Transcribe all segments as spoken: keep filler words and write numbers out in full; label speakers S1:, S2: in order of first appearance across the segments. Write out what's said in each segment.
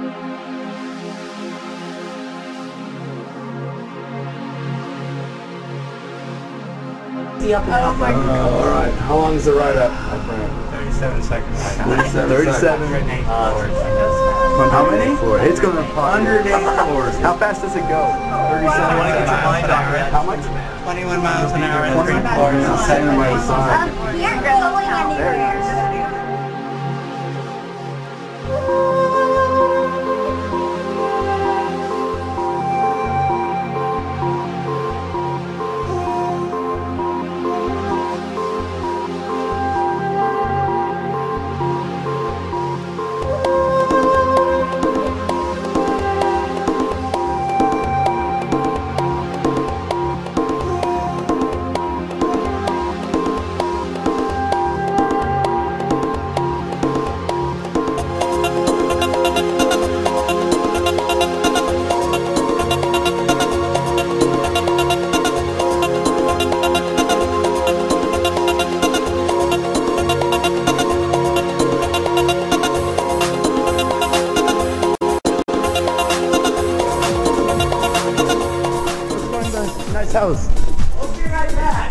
S1: Oh my God.
S2: All right. How long is the ride up?
S1: thirty-seven seconds.
S2: thirty-seven.
S1: Uh,
S2: How many? It's going to
S1: one hundred eight floors.
S2: How fast does it go? thirty-seven. How much?
S1: twenty-one miles an hour.
S2: twenty floors. Standing by the side.
S3: You're going anywhere.
S2: Nice house.
S1: We'll be right back.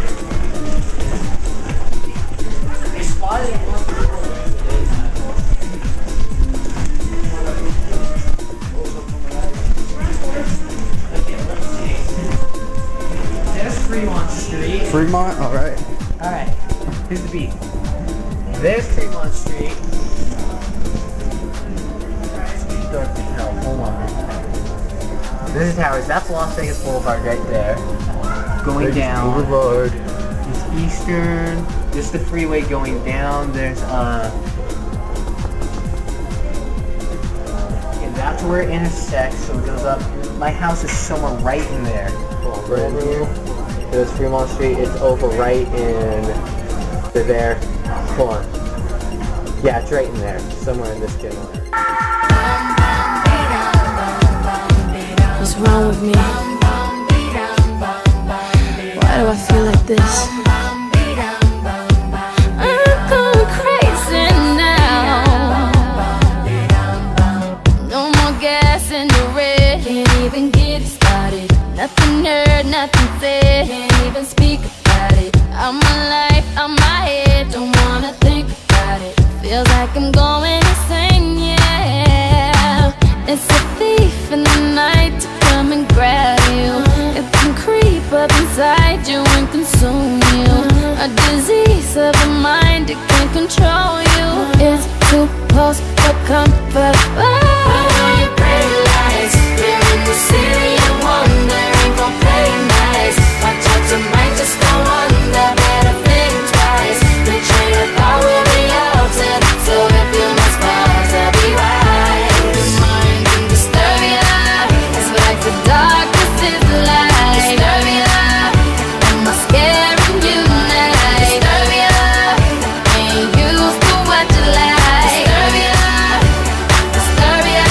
S1: There's Fremont Street.
S2: Fremont, all right.
S1: All right. Here's the beat. There's Fremont Street. No, hold on. This is Towers. That's Las Vegas Boulevard right there. Going
S2: Vegas
S1: down.
S2: Boulevard.
S1: There's Eastern. This is the freeway going down. There's uh. Yeah, that's where it intersects. So it goes up. My house is somewhere right in there.
S2: Oh, right in here.
S1: There's Fremont Street. It's over right in. They're there. Hold on. Yeah, it's right in there. Somewhere in this general area.
S4: What's wrong with me? Why do I feel like this? I'm going crazy now. No more gas in the red. Can't even get it started. Nothing heard, nothing said. Can't even speak about it. I'm my life, I'm my head. Don't wanna think about it. Feels like I'm going insane, yeah. It's a thief in the night to come and grab you. It can creep up inside you and consume you. A disease of the mind, it can control you. It's too close for comfort. Oh, you pretty lights. You're in the city of wonder. Ain't gon' play nice. Watch out, you might just go under. Better think twice. The train of thought will be altered. So if you must pause, I'll be right. Mind can disturb ya. It's like the darkness is light. Disturb ya. Am I scaring you now? Disturb ya. Ain't used to what you like. Disturb ya. Disturb ya.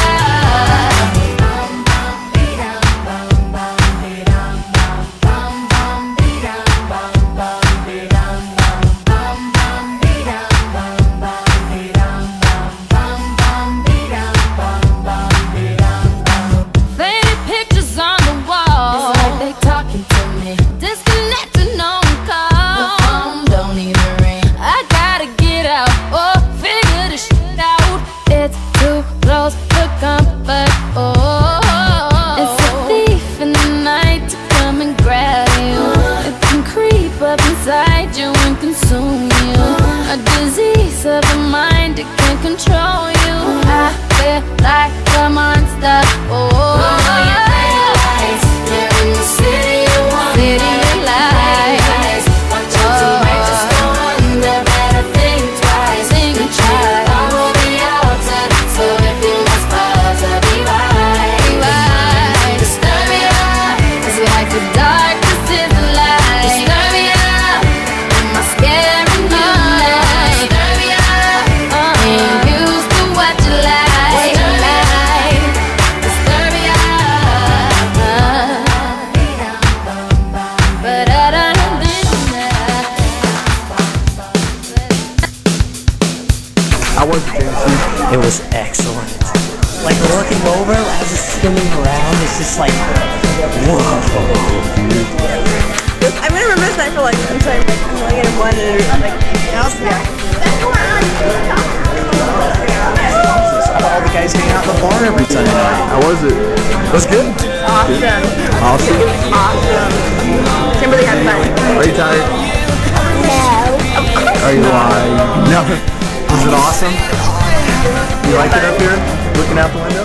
S4: Bum bum beat down, bum bum beat down, bum bum bum beat down, bum bum beat down, bum bum bum beat down, bum bum beat down, bum bum bum beat down, bum bum beat down, bum. Faded pictures on the wall. It's like they talking to me. Disconnected, no one call. The phone don't even ring. I gotta get out or figure this shit out. It's too close for comfort. Oh, it's a thief in the night to come and grab you. It can creep up inside you and consume you. A disease of the mind, it can control you. I feel like a monster. Oh, you pretty lights. You're in the city of wonder. City of lights. Watch out, you might just go under. Better think twice. Think twice. I will be altered. So if you must pause, I'll be right. Disturb ya. It's like the darkness is the light. Disturb ya. Am I scaring you now? Disturb ya. Ain't used to what you like. Disturb ya. But I don't think that.
S2: How was it, Jameson?
S1: It was excellent.
S5: like looking over as it's spinning around, it's just like, whoa.
S3: I'm gonna remember this night for like, I'm sorry, like, I'm only getting one and like, else, yeah.
S2: All the guys hanging out in the bar every Sunday night.
S6: How was it?
S2: It was good.
S3: Awesome.
S6: Awesome.
S3: Awesome. Kimberly had fun.
S6: Are you tired?
S3: No.
S6: Are you lying?
S2: No. Was it awesome? You liked it up here? Looking out the window?